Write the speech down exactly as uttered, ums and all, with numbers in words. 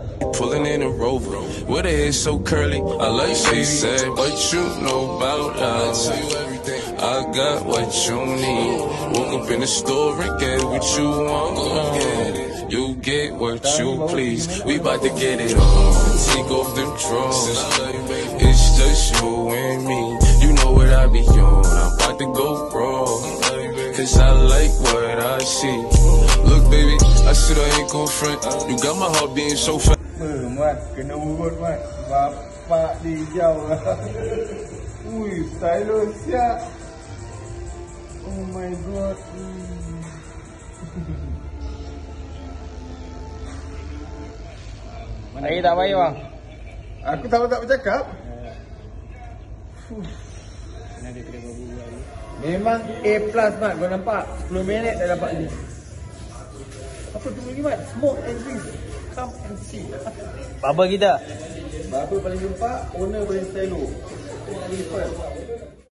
Pulling in a Rover with her hair so curly. I like she said, what you know about us? I got what you need. Woke up in the store and get what you want. You get what you please. We bout to get it on. Take off them drawers. It's just you and me. You know what I be on. I'm about to go wrong. Cause I like what I see. Look baby, I said I ain't gon' front. You got my heart being so fast. Mat, kena urut mat. Bapak dijau lah. Ui, style siap. Oh my god. Lagi tak baik bang? Aku tahu tak bercakap. Memang A plus mat, kau nampak? sepuluh minit dah dapat ni. Apa tu ni mat? Smoke and drink. Come and see. Barber kita. Barber paling gempak, owner paling stylo. Paling